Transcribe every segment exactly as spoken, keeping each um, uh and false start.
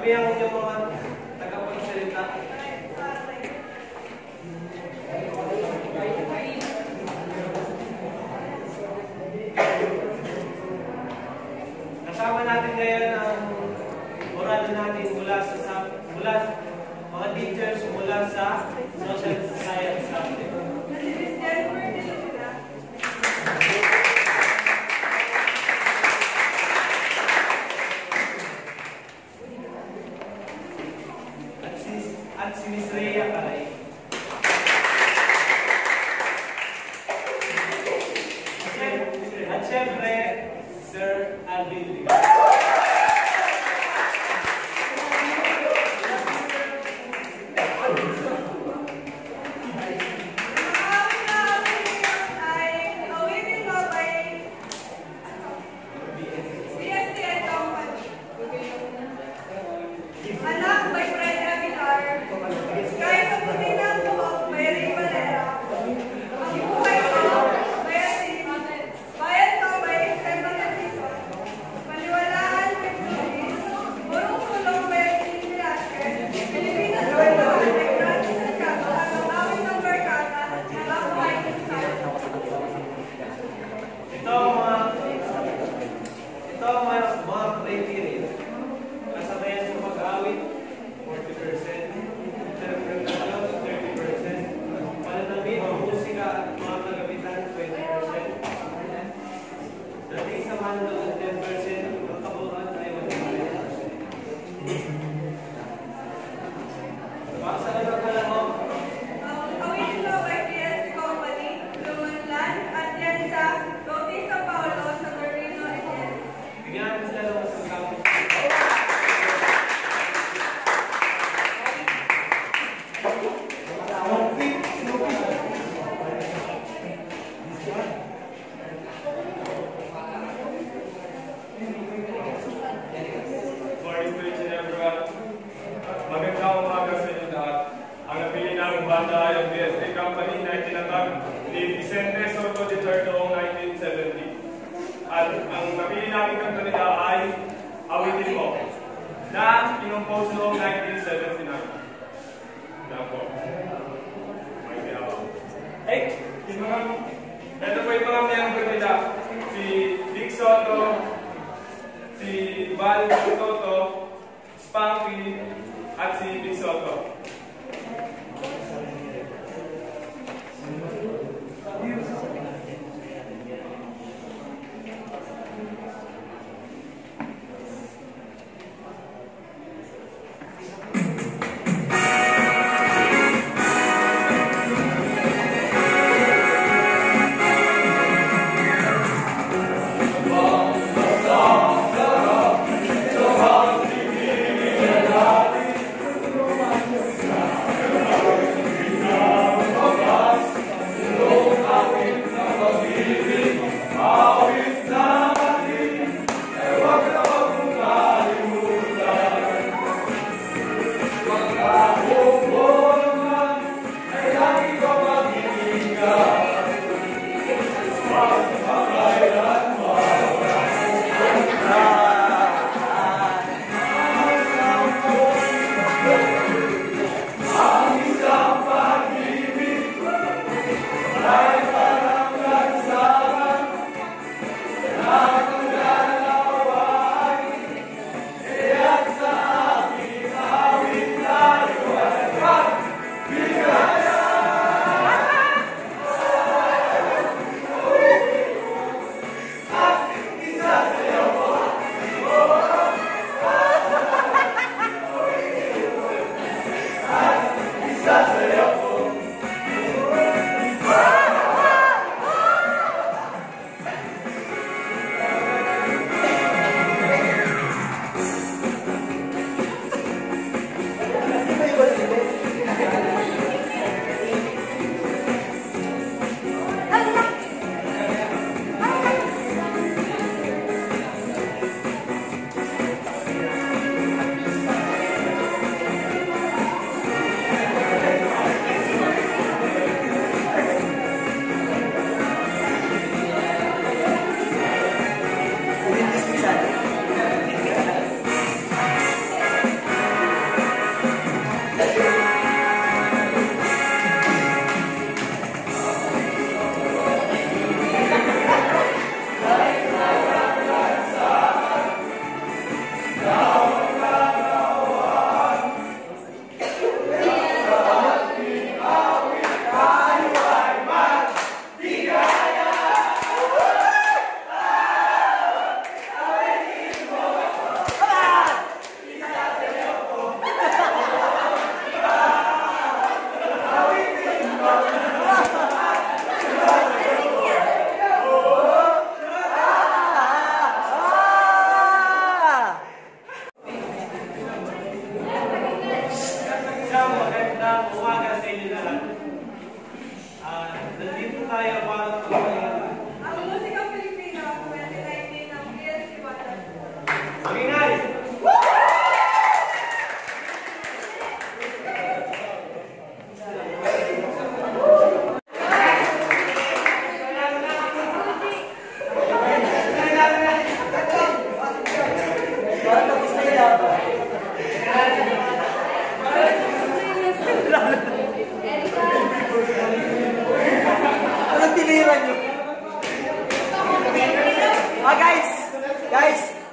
Sabihan niyo mga tagapagsalita. Kasama natin ngayon ang orado natin mula sa mula mga teachers mula sa social science subject. At si Miss Rhea Caray. At syempre, Sir Alvin Liga. Ito po yung mga miyembro nila. Si Vic Soto, si Val Soto, Spanky, at si Vic Soto.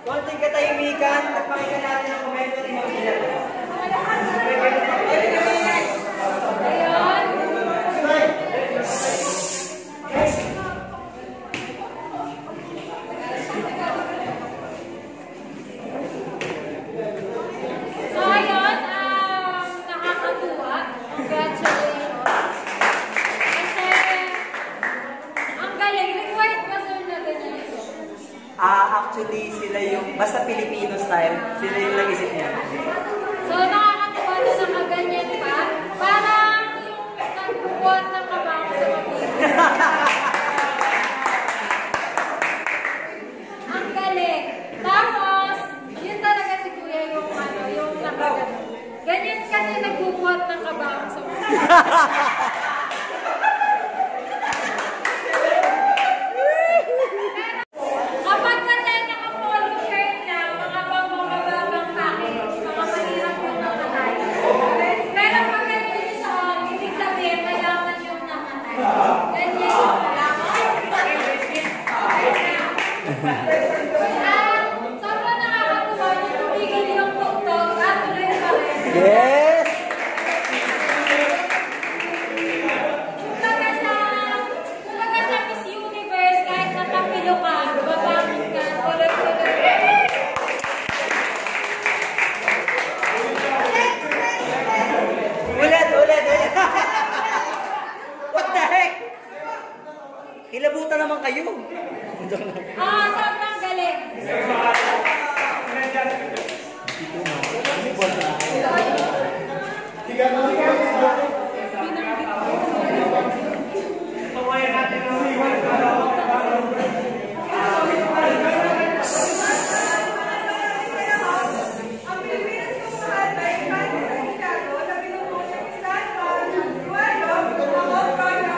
konting katahimikan, nagpakita natin ang komento ni Ma'am Ilan. So, ayun, um, nakakatuwa. Congratulations. Kasi, ang galing. Required ba sir na ganyan ito? Ah, actually, sila yung, basta Filipino style, sila yung nag-isip niya. So, nakakatuwa na nakaganyan pa. Parang yung nagbubuhat ng kabango sa mabili. Ang galing. Tapos, yun talaga si Kuya yung ano, yung nakaganon. Ganyan kasi nagbubuhat ng kabango sa mabili. Kapag kasi naka-polo shirt lang, mga pang-mababang package, mga mahirap yung namatay. Pero pag ganyan yung suot, ibig sabihin, mayaman yung namatay. Ganyan yung Ah, sobrang nakakatuwa yung tumigil yung tugtog at tuloy pa rin. Yes! Kumbaga sa, kumbaga sa Miss Universe, kahit natapilo ka, babangon ka, tuloy-tuloy. Ulit, ulit, ulit! What the heck? Kilabutan naman kayo. Ah, sobrang galing. Tumayan natin ang mga Ang Pilipinas kung mahal ba ay kahit sa Chicago na binubuo siya ni San Juan, Duero, Macau, Praga,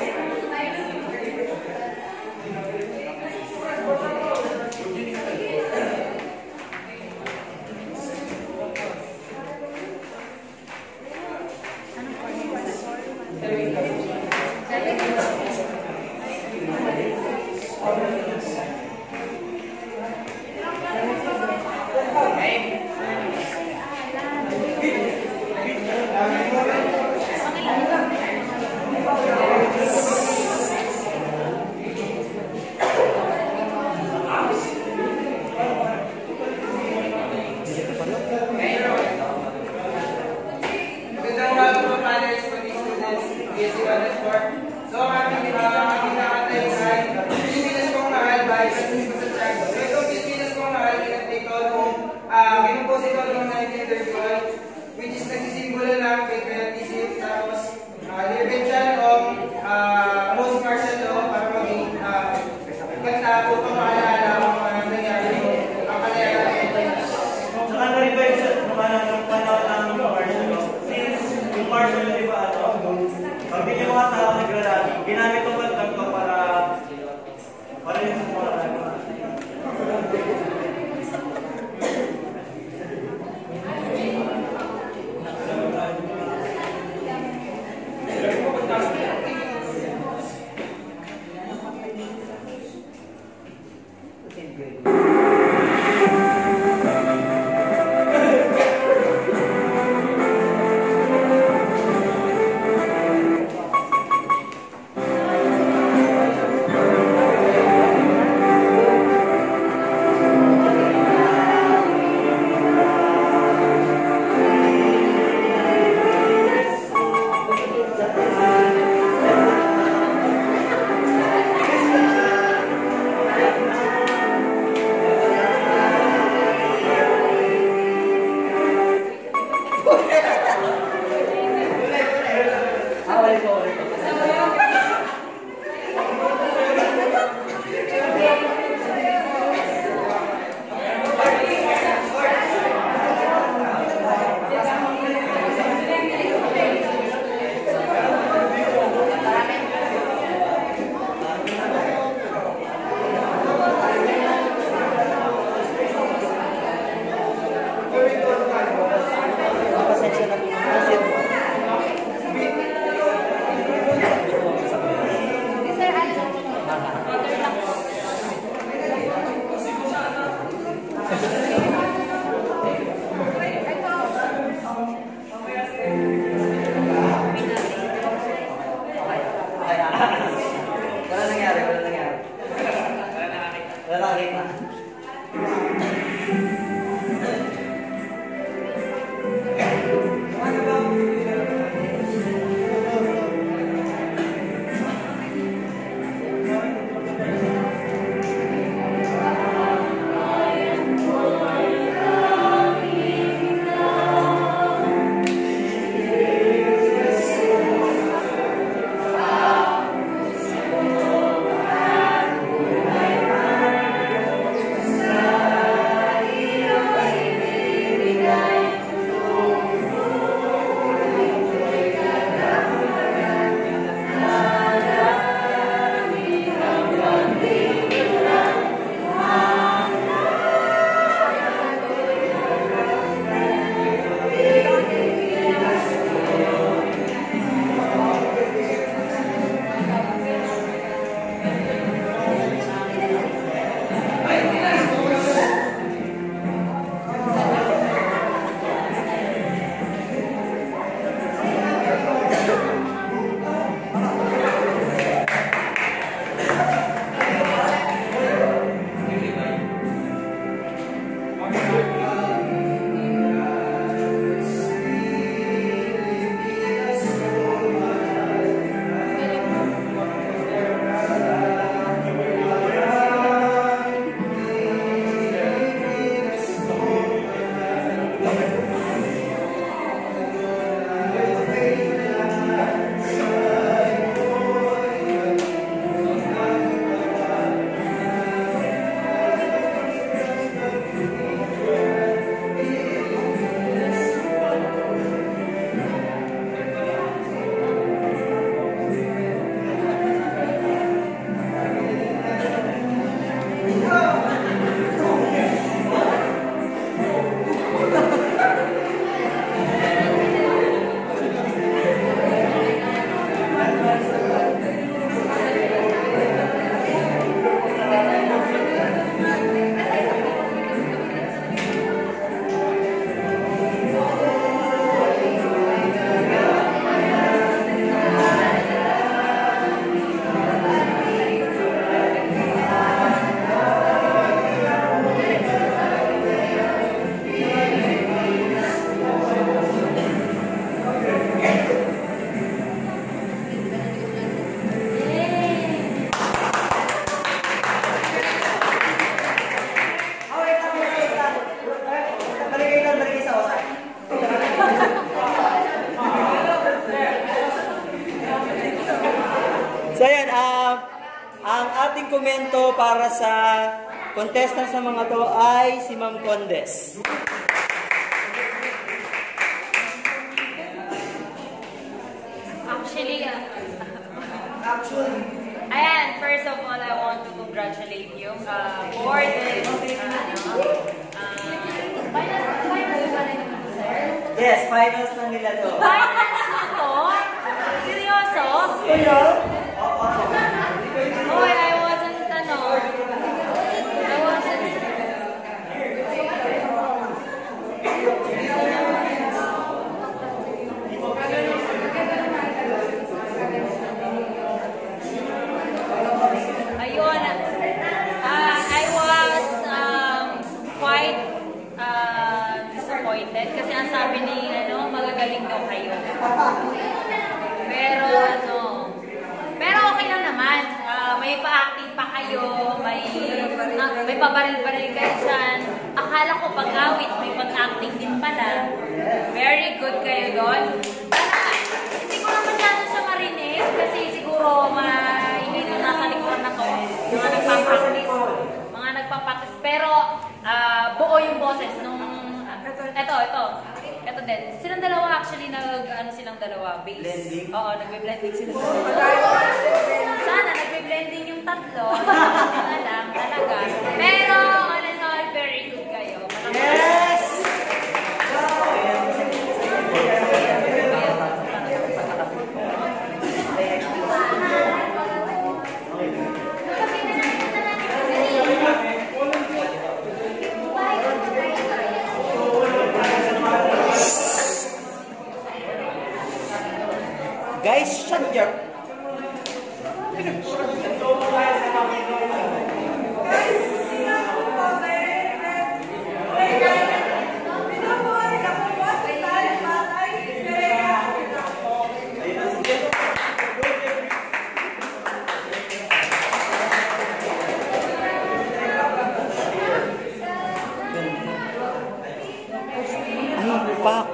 Magandang umaga po, panelists, pati students, B S C one four. So, ang aking uh, aking nakatay ay Pilipinas kong mahal by Francisco Santiago. So, itong Pilipinas kong mahal, ito nung uh, kinumpos ito noong nineteen thirty-one, which is nagsisimbolo ng patriotism, tapos uh, the invention of uh, most martial law para maging uh, ganda upang maalala ang mga nangyari ang kalayaan ng Pilipinas. Saka na-revive siya nung ano, nung panahon ng martial law. Since yung martial law, di ba, ano, pag yung mga tao nagrarally, ginamit ko ba ito para para yung sa mga ano. Pero kung pagtas So yan, um, ang ating komento para sa contestants na mga to ay si Ma'am Condes. Actually, uh, ayan, first of all, I want to congratulate you uh, for this, uh, ano, uh, finals, finals ba na yun, sir? Yes, finals na nila to. Finals na to? Seryoso? Oy, I wasn't, ano, I wasn't, ayun, uh, I was um, quite uh, disappointed kasi ang sabi ni, ano, magagaling daw kayo. Pero, ano, pero okay lang naman. Uh, may pa-acting pa kayo, may, uh, may pabaril-baril kayo dyan. Akala ko pag-awit, may pag-acting din pala. Very good kayo doon. Hindi ko naman masyado siya marinig kasi siguro maingay na nasa likuran na to. Mga nagpa-practice. Mga nagpa-practice. Pero uh, buo yung boses nung... Uh, eto, eto. Ito din. Silang dalawa actually nag ano silang dalawa bass. Blending? Oo, nagbe-blending sila. Sana nagbe-blending yung tatlo. Na lang talaga. Pero all in all, very good kayo. Yes! Guys, shut your... Ay, pak!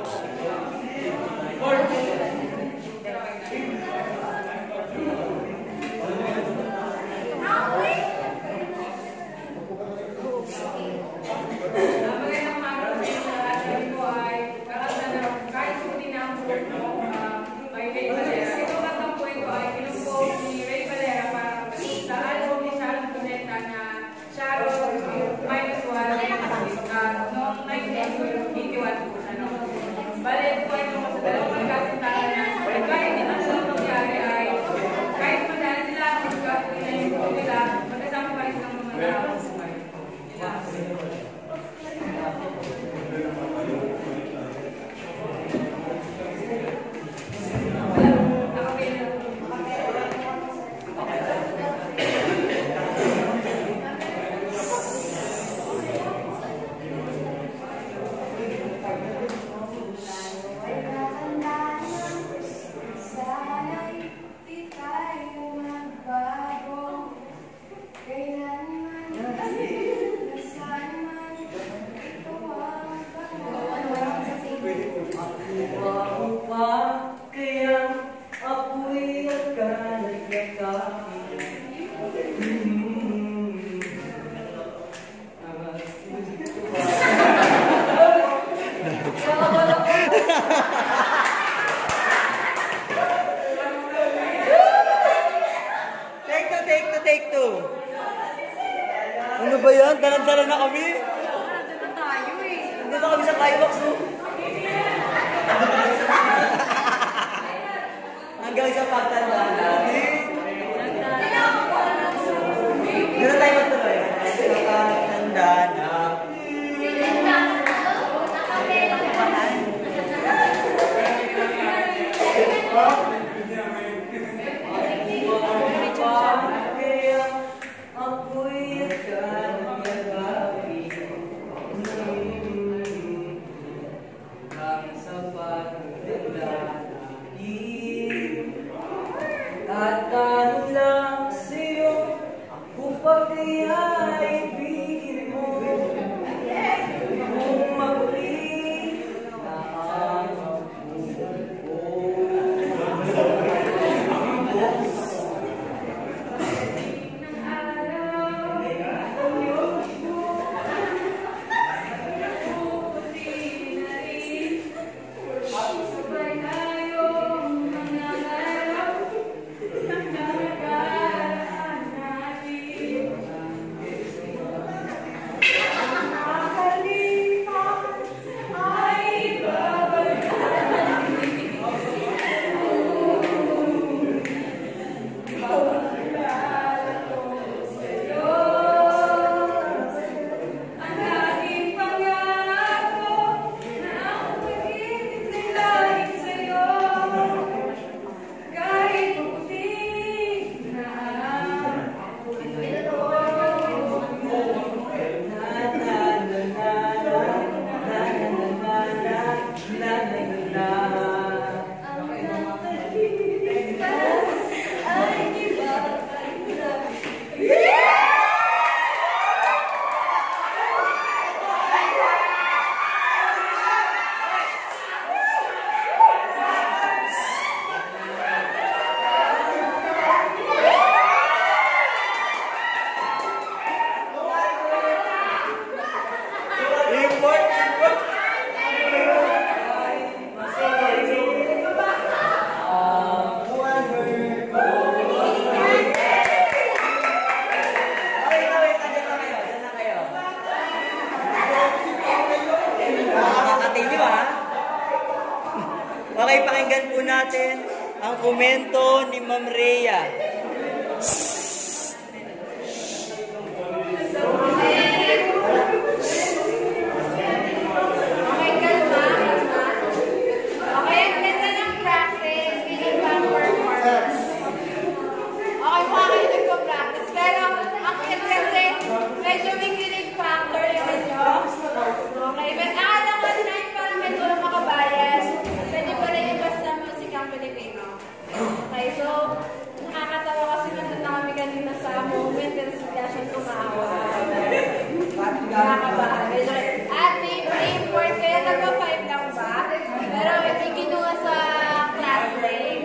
Ano ba yan? Dalan-dalan na kami. Nandito na tayo eh. Nandito kami sa Kaibox, no? Hanggang sa pagtandaan natin. Hindi na tayo magtuloy. Sa pagtandaan natin. Okay, pakinggan po natin ang komento ni Ma'am Rhea. Okay, kalma. Okay, ang ganda ng practice. Ginagawa performance. Okay, mukha kayo nagpa-practice. Pero, ang cute kasi, medyo may kilig factor yung inyo. Okay, but akala ko na yung parang medyo lang makabayan. Pwede pa rin yung basta musikang Pilipino. Okay, so, nakakatawa kasi nandun na kami kanina sa moment and suggestion kumawa. Nakakabahan. Medyo, at may import kaya nagpa-five lang ba? Pero hindi kinuha sa class name.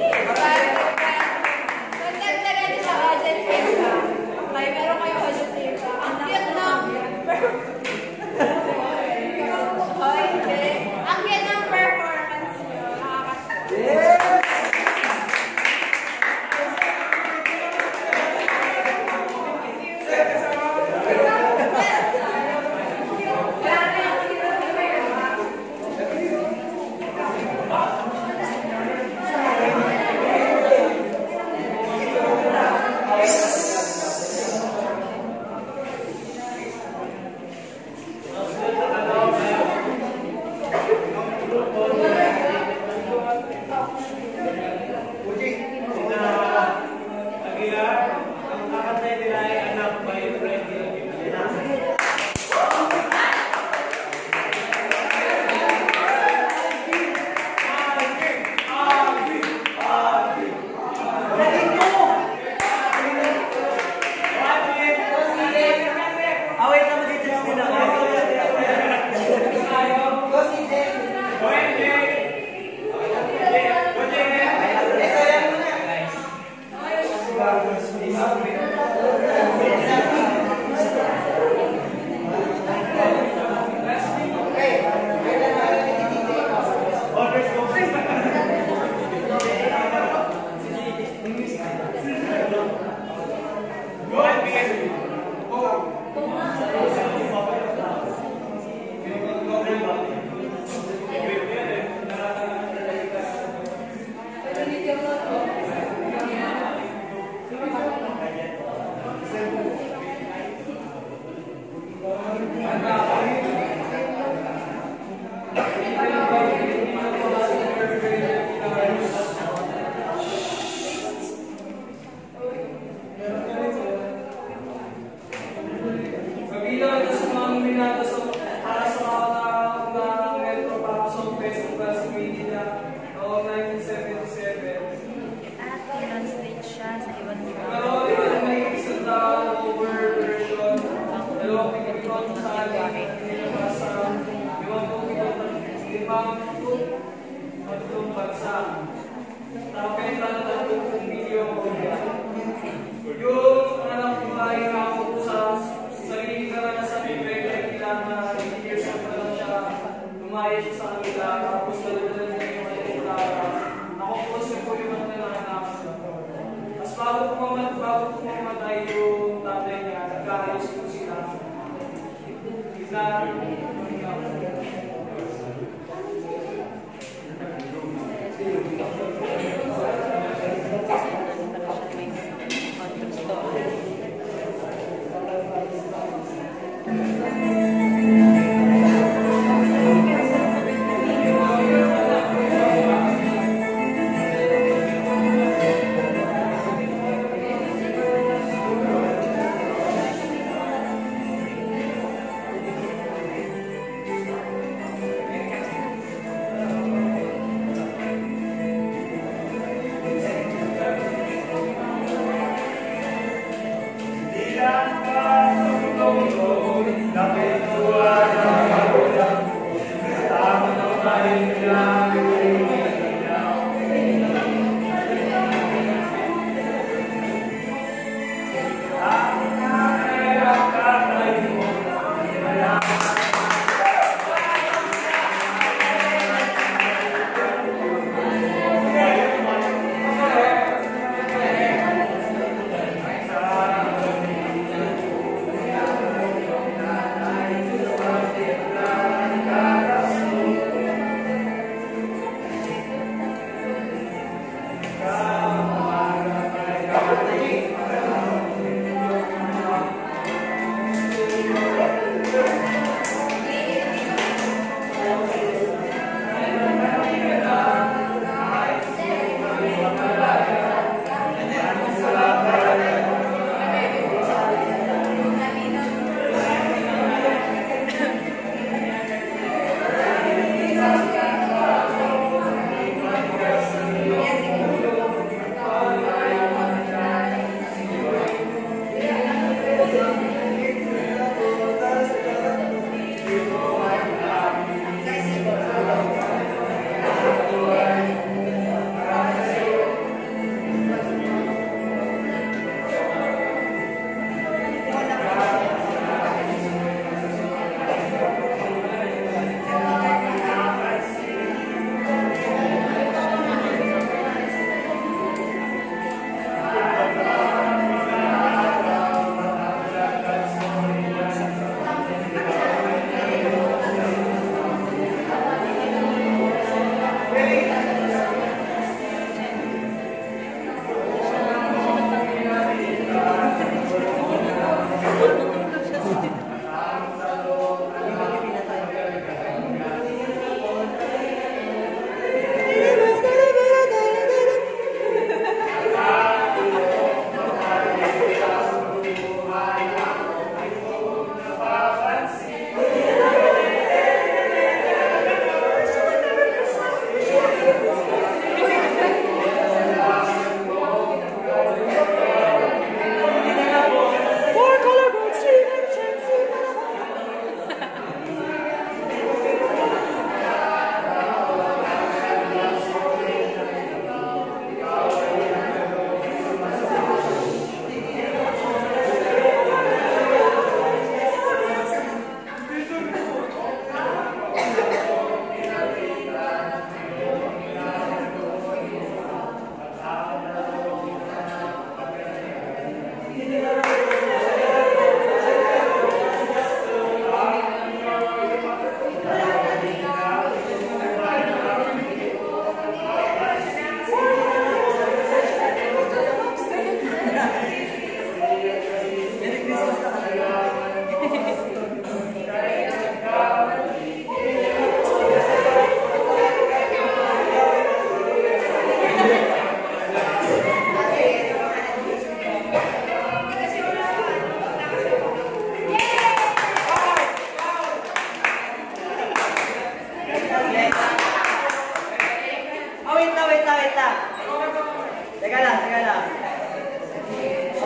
But nagtagal din sa audience impact. Okay, meron kayo audience impact. Ang cute na. Oh, hindi. Ang cute ng performance nyo. Nakakatawa.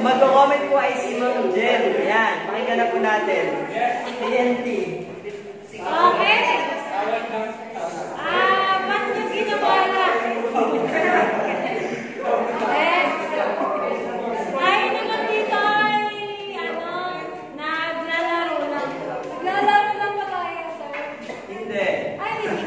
Mag-comment po ay si Ma'am Jen. Ayan, pakinggan na po natin. T N T. Okay. Ah, ba't yung ginawa na? Yes. Tayo naman dito ay, ano, naglalaro lang. Naglalaro lang ba tayo, sir? Hindi. Ay, hindi.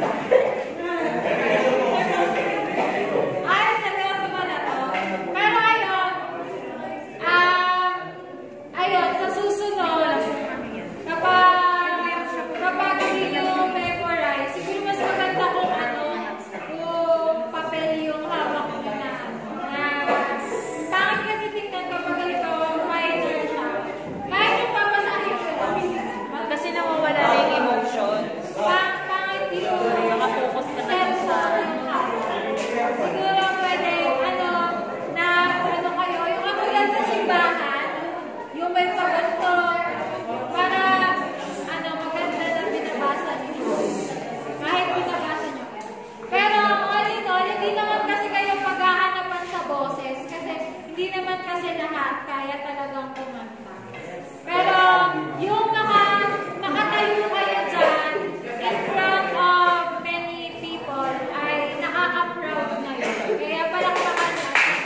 Ay, seryoso ba na to? Pero ayun, ah, ayun, sa susunod, kapag, kapag hindi nyo memorize, siguro mas maganda kung ano, yung papel yung hawak nyo na, na, pangit kasi tingnan kapag ito, minor siya. Kahit yung papasahin ko lang. Kasi nawawala na yung emotion. Pang, pangit yung, Nakafocus ka na dun sa... siguro pwede, ano, na, ano kayo, yung katulad sa simbahan, yung may paganto, para, ano, maganda na binabasa niyo. Kahit binabasa niyo. Pero, all in all, hindi naman kasi kayo paghahanapan sa boses, kasi hindi naman kasi lahat kaya talagang kumanta. Pero, yung naka, nakatayo kayo dyan, in front of many people, ay nakaka-proud na yun. Kaya palakpakan natin.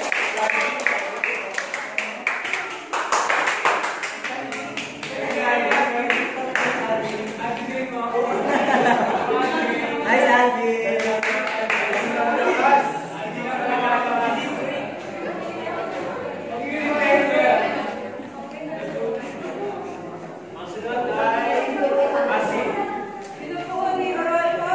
Nice, Alvin. Ang sunod ay Asi. Pinupuan ni Rolfo,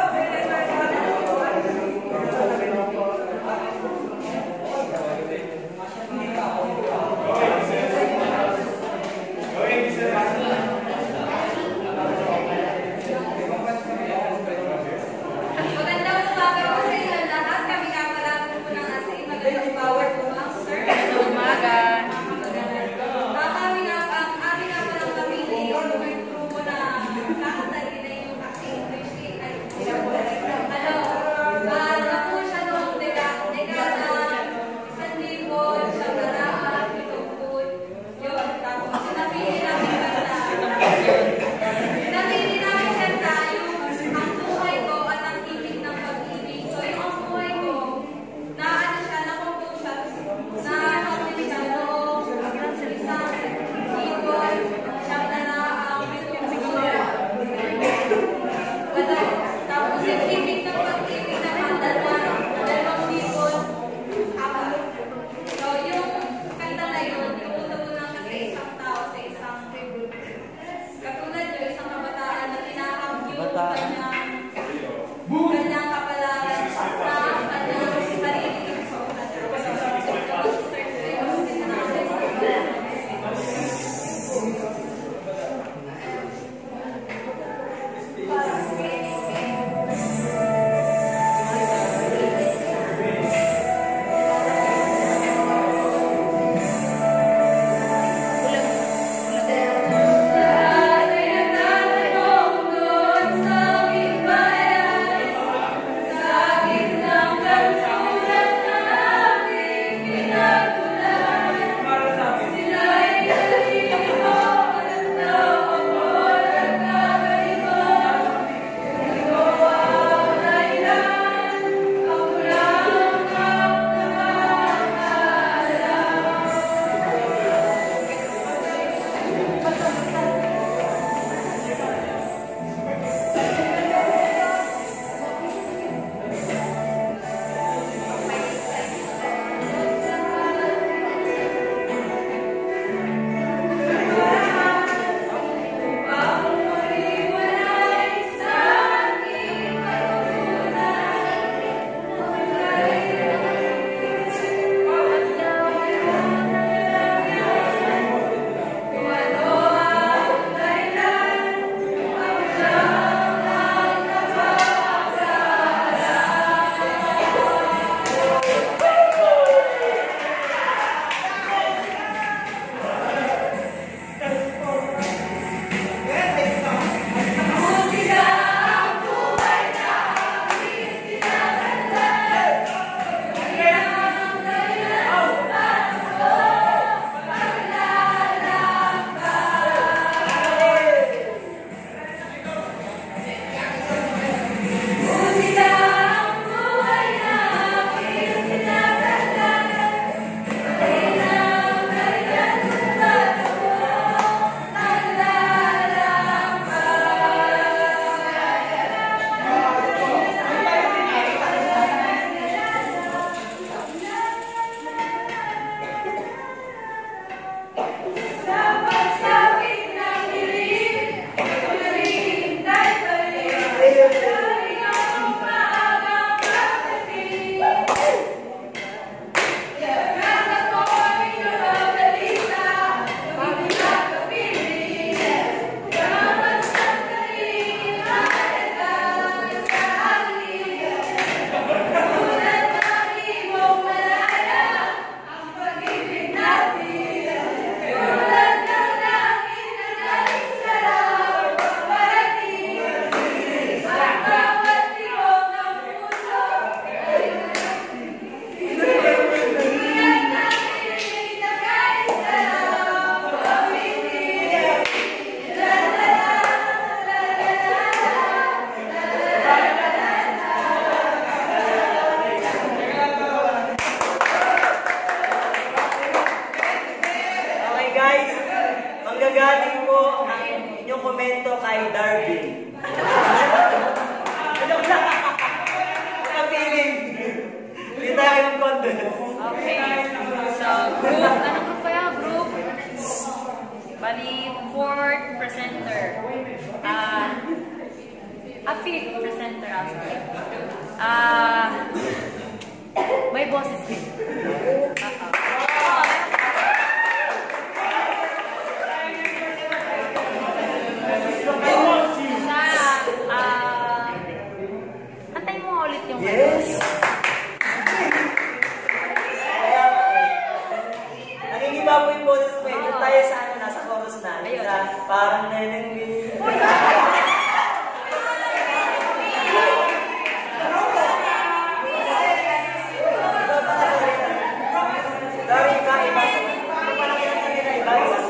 Magandang umaga po sa inyo lahat. Kami nga pala po ng asin. Magandang power po ma'am, sir. Magandang umaga. Ang aming nga ang aming nga palang pamilya yung may grupo na kakatali na yung asin. Which is, ay, ano, ah, na po siya noong deka- dekada isang libo, siyang daraan, pitungkod. Yun, tapos sinapili namin kanta. Sinapili namin kanta yung ang buhay ko at ang ibig ng pag-ibig. So, yung ang buhay ko, na ano siya, na-compose siya, na pag-ibig sa loob, ang isang ibon, siyang daraang, pitungkod. Ano, tapos yung ibig ng pag-ibig naman, dalawa, dalawang ibon, apat. So, yung kanta na yun, tumutubo lang kasi isang tao sa isang tribu. Katulad yun, isang kabataan na tinahak yung Bataan. kanyang kanyang kapalaran sa kanyang sarili. Alvin. Ang feeling. Hindi tayo kayo mag-contest. Okay. So, group. Anong group kaya? Group? Bali, fourth presenter. Ah, uh, a fifth presenter, I'm sorry. Ah, uh, may boses din. Uh-oh. Yes! Nagigiba po yung boses mo. Doon tayo sa ano, nasa chorus na. Ayun. Sa parang neneng. Sorry, iba, iba. Ano pa lang yung kanina, iba, iba.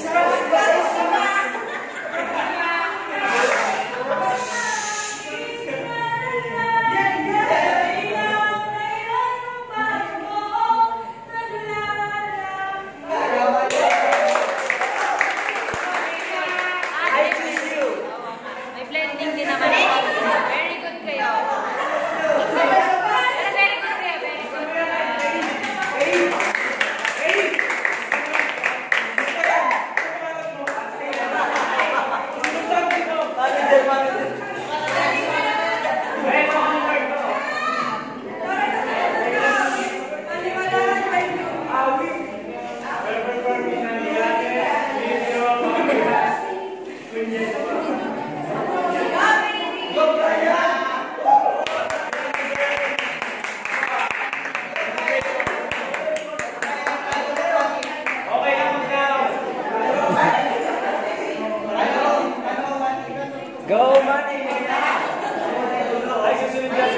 Go, Manny! Ay, susunod yan.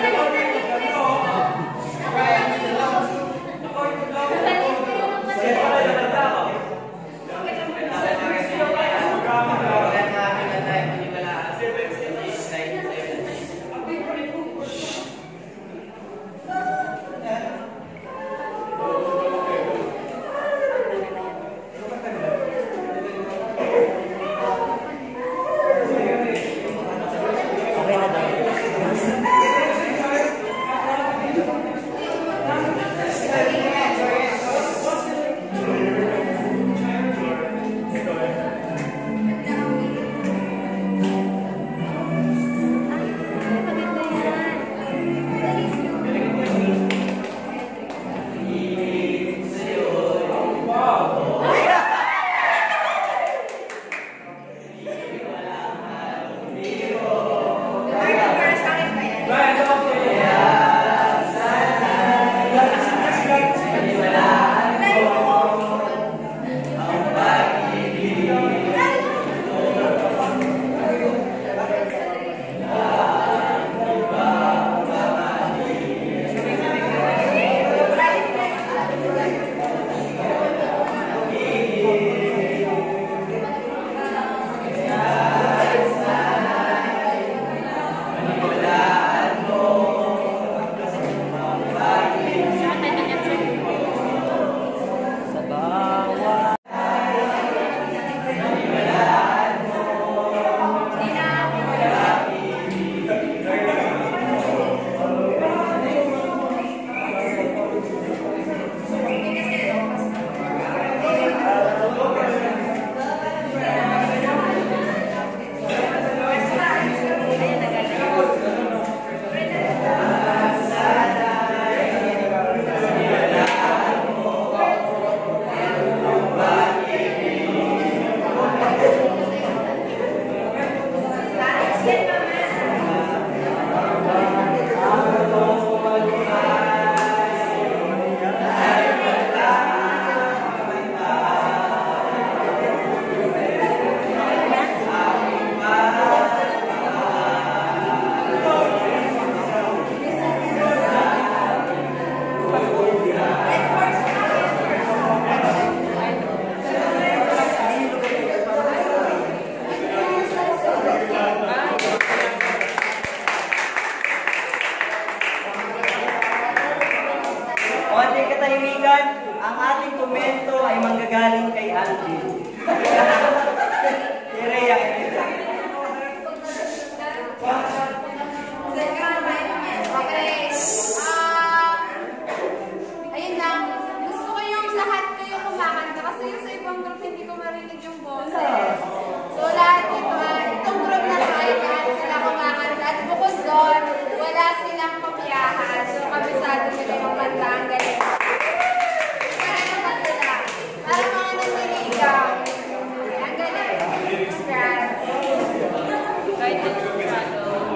katahimikan, ang ating komento ay manggagaling kay Alvin. Kay Rhea. Okay. Ah, ayun lang. Gusto ko yung lahat kayo kumakanta kasi yung sa ibang group hindi ko marinig yung boses. So lahat ito, ah, itong group na to ay lahat sila kumakanta. At bukod doon, wala silang papiyahan. So kabisado sila yung kanta. Ang galing. Kaya ba sila? Para mga naniligaw. Ang galing. Congrats. Kahit yung sigurado.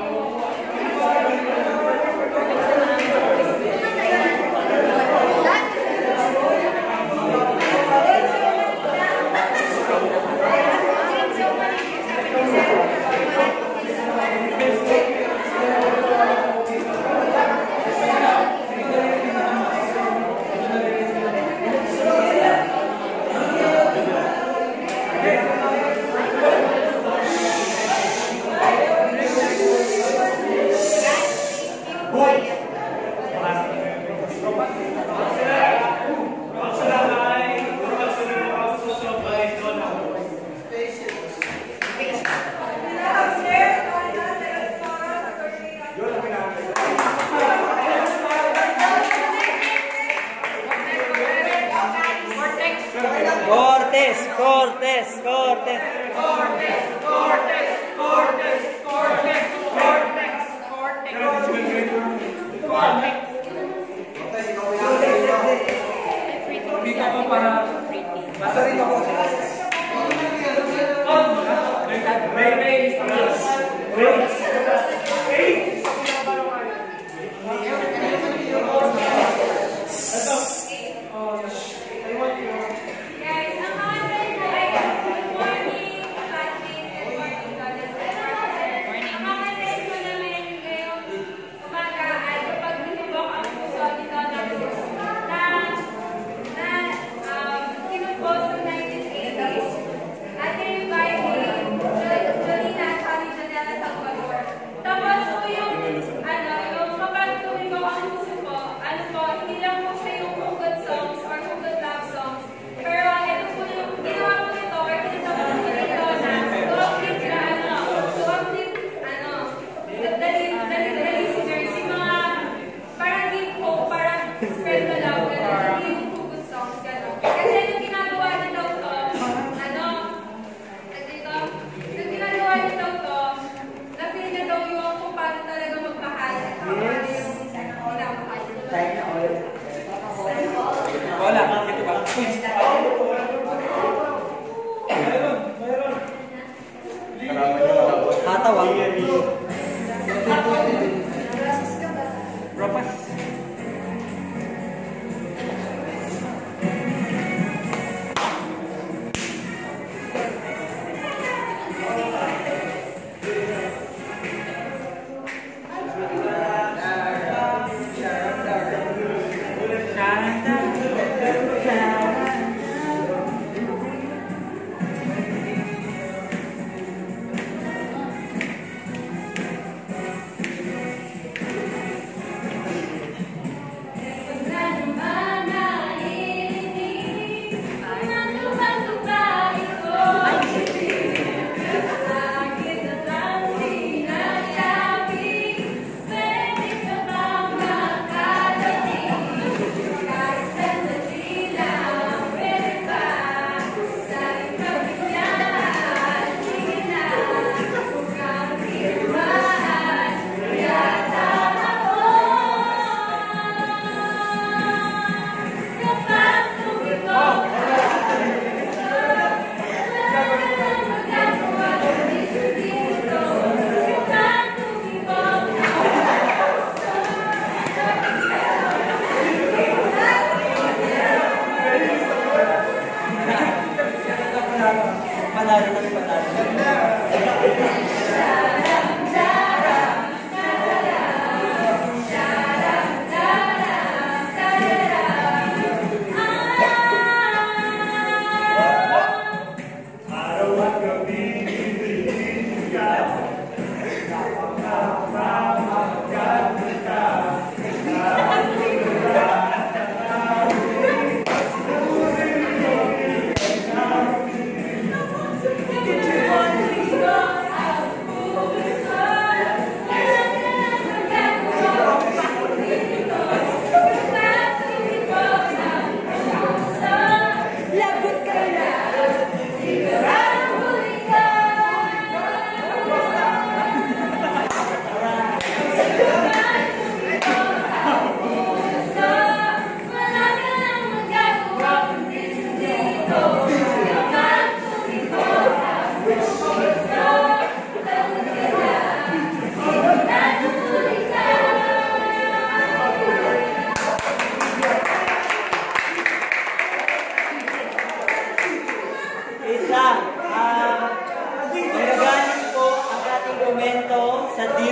Cortes, Cortes, Cortes. Guys, ang mga friends ko ay good morning, classmates, and morning, colleagues, and partners. Ang mga friends ko naman ngayong umaga ay kapag tinubok ang puso nito na na na um, kinupost noong nineteen eighties at i-revive ni Jolina at Javi Janela Salvador. Tapos po yung ano, yung kapag tumibok ang puso ko, ano po, hindi lang po siya yung hugot songs or hugot love songs. Pero ito po yung ginawa po nito or pinito po nito na to uplift na ano, to uplift ano, the, the, the, the listeners, yung mga parang give hope, parang spread the love, gano'n, hindi yung hugot songs, gano'n. Kasi yung ginagawa nito to, ano, dito, yung ginagawa nito to, na-feel na daw yung kung paano talaga magmahal at kung paano yung minamahal. Wala, ito ba? Hataw ah. Ropas.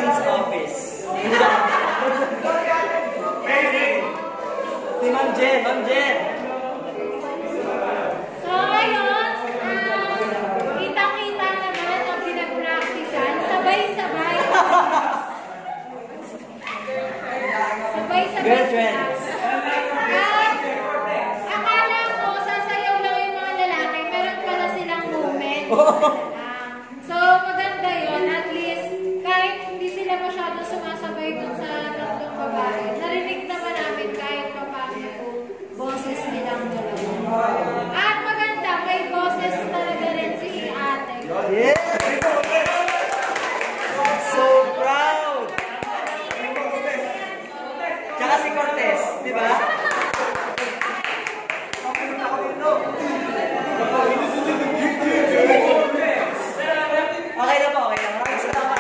Dean's Office. Si Ma'am Jen, Ma'am Jen. So ngayon, ah, kitang-kita naman ang pinag-practicean. Sabay-sabay. Sabay-sabay. Girlfriends. At akala ko, sasayaw lang yung mga lalaki, meron pala silang moment. Ah, so maganda yun. At least, kahit hindi sila masyadong sumasabay dun sa tatlong babae, narinig naman namin kahit papaano yung boses nilang dalawa. At maganda, may boses talaga rin si ate. Yes! So proud! Tsaka si Cortez, di ba? Okay na po, okay na. Maraming salamat.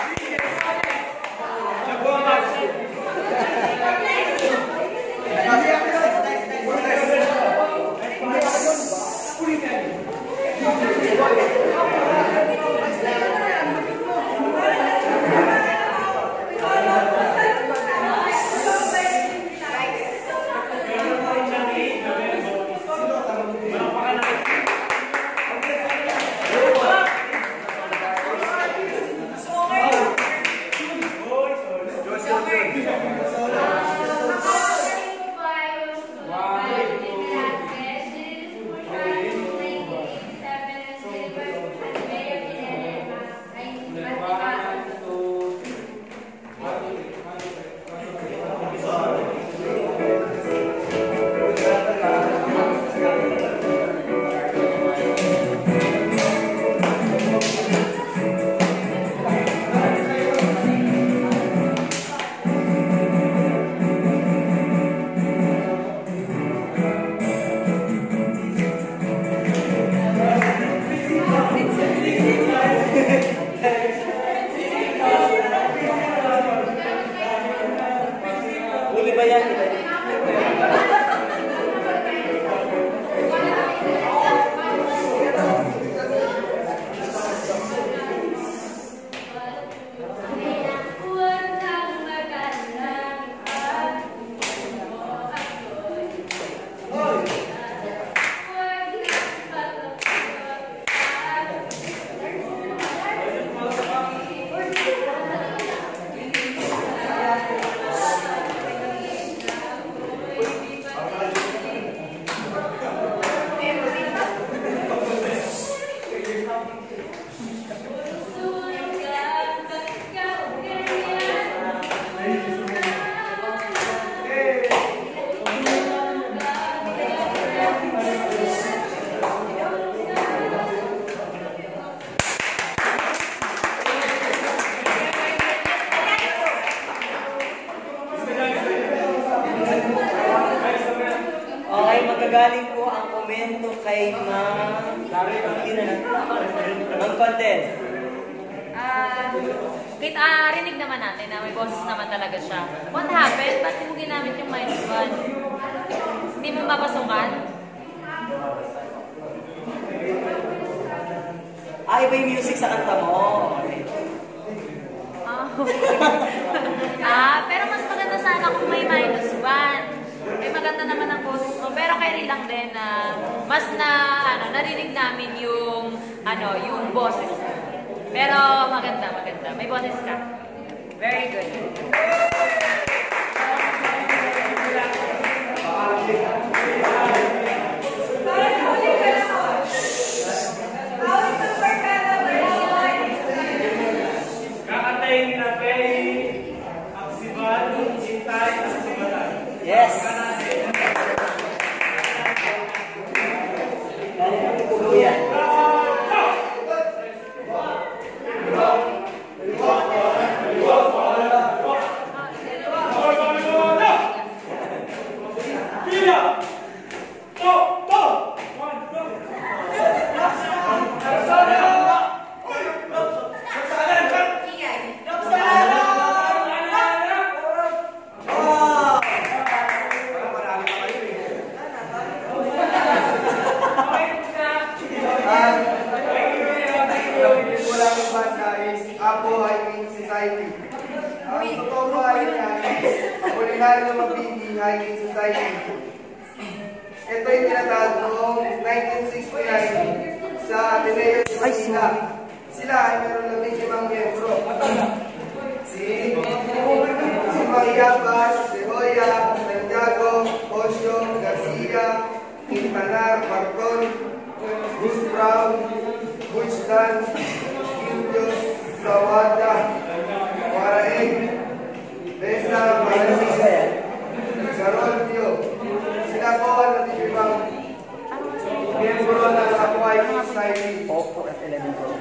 Uli ba yan? Okay, magagaling po ang komento kay Ma'am Ma'am Content. Ah, kita ah, rinig naman natin na may boses naman talaga siya. What happened? Ba't mo ginamit yung minus one? Hindi mo mapasukan? Ah, iba yung music sa kanta mo. Ah, ah, pero mas maganda sana kung may minus one. Eh, maganda naman ang boses mo. Pero kaya lang din na mas na, ano, narinig namin yung, ano, yung boses mo. Pero maganda, maganda. May boses ka. Very good. Kakatayin ni Napay, Aksiban, Intay, Aksibalan. Yes. Kuya. Ang totoo ba ay Apolinaryo Mabini Hiking Society. Ito ay tinatawag noong nineteen sixty-nine sa Ateneo de Manila. Sila ay meron labing limang miyembro. Si si Maria Paz, De Hoya, Santiago, Osio, Garcia, Quintanar, Marcon, Gus Brown, Bushdan, Indios, Sawada, Waraeg, Besa, Malasisa, Garolio. Sila po ang natitibang miyembro ng Aquatic Society. Opo at eleven po.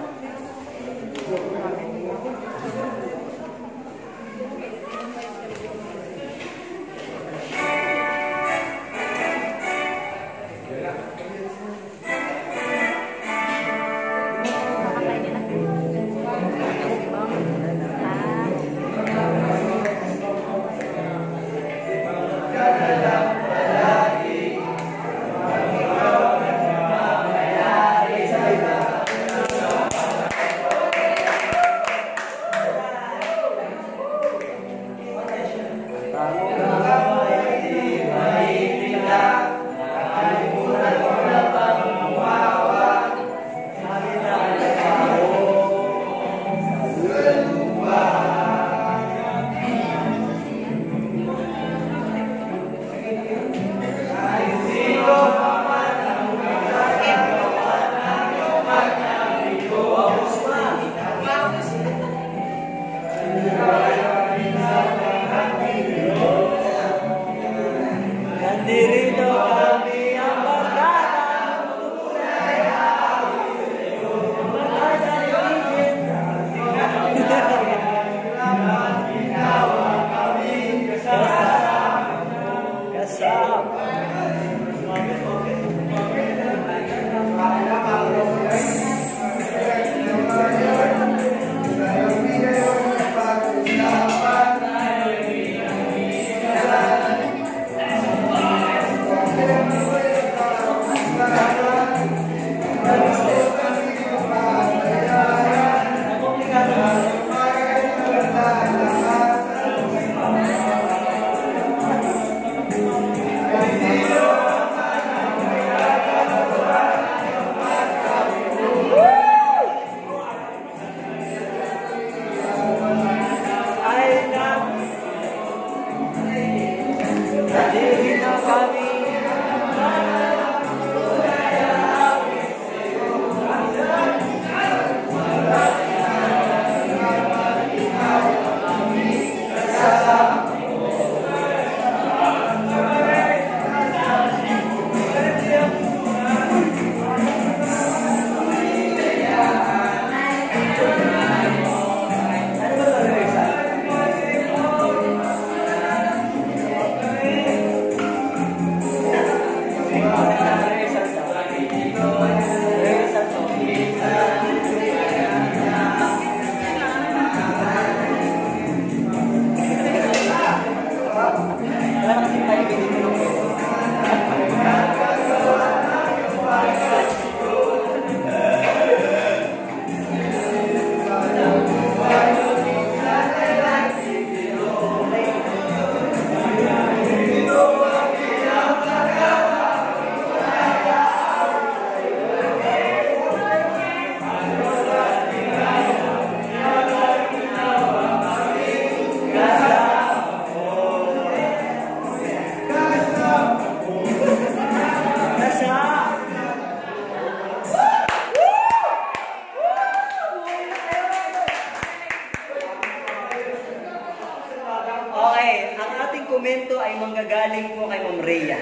komento ay manggagaling po kay Ma'am Rhea.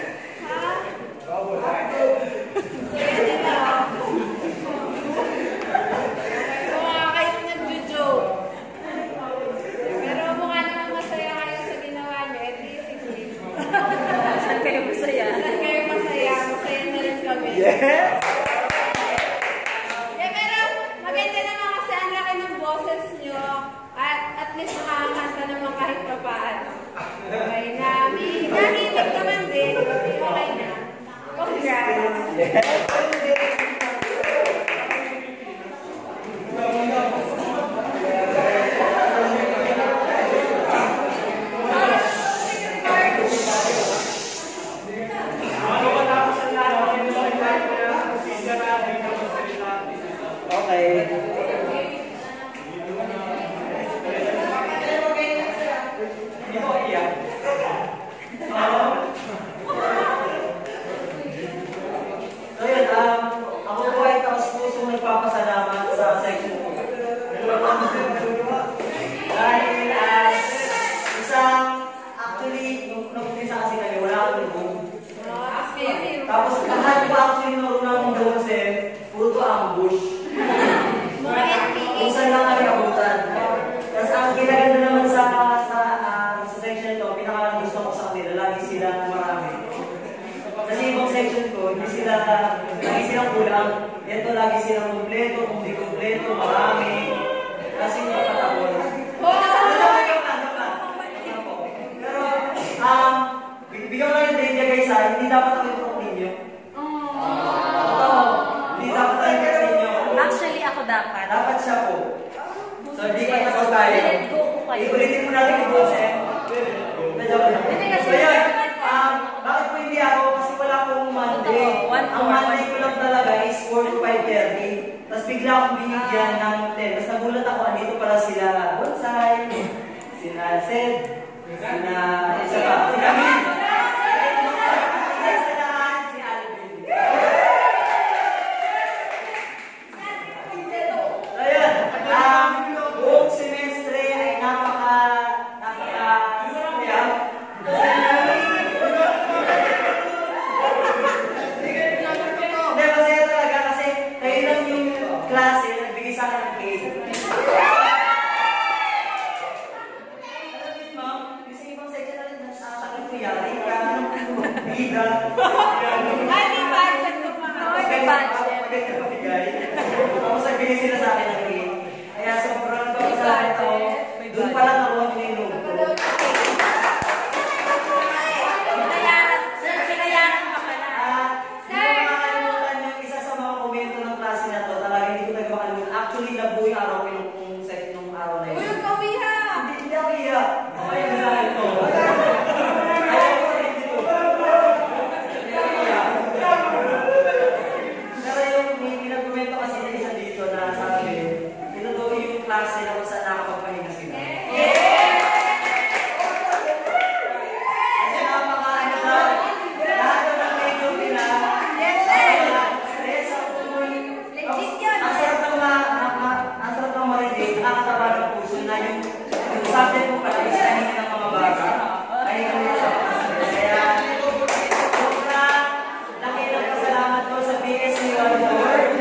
Mukha kayo nag-joke. Pero mukha naman masaya kayo sa ginawa niyo. At least, sige. Saan kayo masaya? Saan kayo masaya? Masaya na rin kami. Yes! Eh, pero maganda naman kasi ang laki ng boses niyo. At at least makakanta naman kahit pa paano. Okay na. Nahimik naman din. Okay na. Congrats. Yes! sila, lagi silang kulang. Ito, lagi silang kumpleto, kung di kumpleto, marami. Kasi yung patapos. Pero, um, bigyan ko lang yung trivia guys ha, hindi dapat ako yung ninyo. Oo. Hindi dapat ako yung ninyo. Actually, ako dapat. Dapat siya po. So, hindi pa tapos tayo. Iulitin mo natin yung goals eh. So, yun. Um, bakit po hindi ako? Kasi wala akong Monday. Ang Monday ko lang talaga is four to five thirty. Tapos bigla akong binigyan ng ten. Tapos nagulat ako, andito pala sila Bonsai, sina Sed, sina... Isa pa, si Camille. Si Alvin. So, yun. Um, buong semestre ay napaka... napaka... Hindi, masaya talaga kasi kayo lang yung klase nagbigay sa akin ng cake. Alam niyo, ma'am, kasi ibang section na rin sa akin ko yari ka bida. Ay, may budget ko pa. May budget. Maganda pabigay. Tapos nagbigay sila sa akin ng cake. Kaya sobrang daw sa akin ito, doon pa lang nakuha niyo yung loob ko. Pinayaran, sir, pinayaran ka pala. Ah, hindi ko makakalimutan yung isa sa mga komento ng klase na to. Talaga hindi ko talaga makalimutan. Actually, nabuo yung araw ko yung kung set nung araw na yun. Uy, huwag kang iha. Hindi, hindi ako iyak. Okay na sa akin to. Ayaw ko rin dito. Hindi ako iyak. Pero yung may pinag-komento kasi na isa dito na sabi, tinutuloy yung klase na kung saan nakapagpahinga sila. Kasi napakaano na, lahat ng mga medyo nila, stress, ang tuloy. Ang sarap ng ma, ma- ma- ang sarap ng marinig, nakakataba ng puso na yung yung subject mo pala is kahinga ng mga bata. Kahinga nila sa mga stress. Kaya, sobrang laki ng pasalamat ko sa B S C one Award.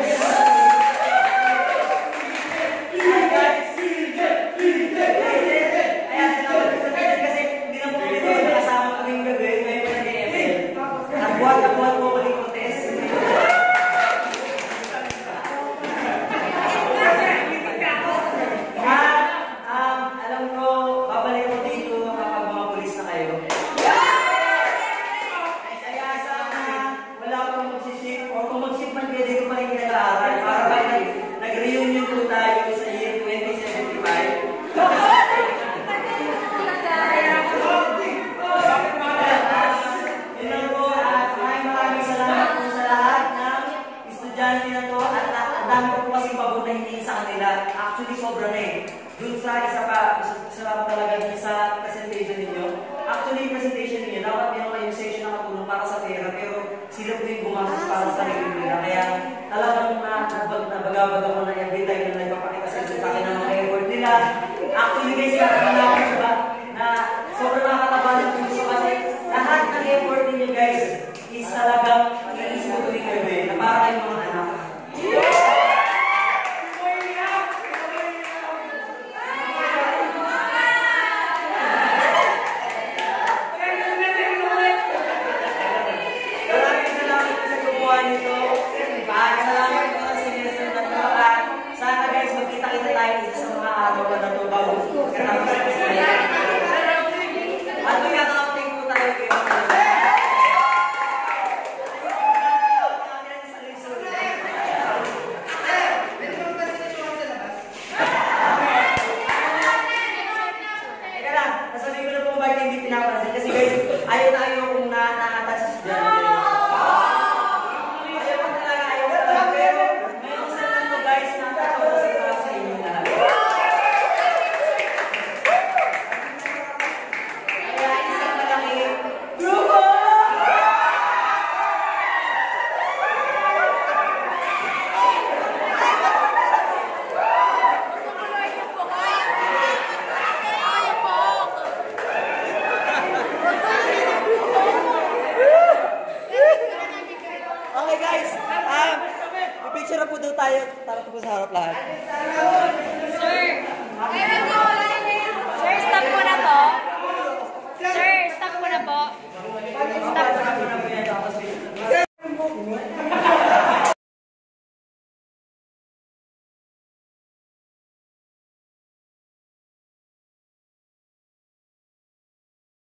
Kaya salamat ko sa Biden kasi hindi na po ulit ako nakasama ko yung gabi. Ngayon ko nag-E F L. Nagbuhat-buhat po ko yung contest. At, um, alam ko, babalik ko dito kapag mga pulis na kayo. Kaya sana wala akong magsisip o kung magsip man pwede ko pa rin pinag-aaral para pag nag- nag-reunion po tayo sa year twenty seventy-five. Yun lang po, at maraming maraming salamat po sa lahat ng estudyante na to at at ang dami ko po kasi pabor na hindi sa kanila. Actually, sobra na eh. Dun sa isa pa, gusto ko talaga dun sa presentation ninyo. Actually, yung presentation ninyo, dapat meron kayong session na katulong para sa pera, pero sila po yung gumastos para sa sarili nila. Kaya talagang na, nabag, nabagabag ako na every time na nagpapakita sa sa akin ng mga effort nila. Actually, guys, parang na ako ba, na sobrang nakakataba ng puso kasi lahat ng effort ninyo, guys, is talagang iisip ko tuwing gabi na para kayong mga anak. Maraming salamat po sa gumawa nito. At salamat po sa semester na to. At sana guys, magkita-kita tayo isa sa mga araw pa na to bago katapos sa semester. At magkakaunting po tayo kayo. Teka lang, nasabihin ko na po bakit hindi pinapansin. Kasi guys, ayaw na ayaw kung na nakatouch sa estudyante. Ayaw pa talaga, ayaw pa talaga. Pero ngayon sa lang to guys, nakakapagpasok para sa inyo lahat. Kaya isang malaki, Dugo! Okay guys, um, picture na po daw tayo para po sa harap lahat.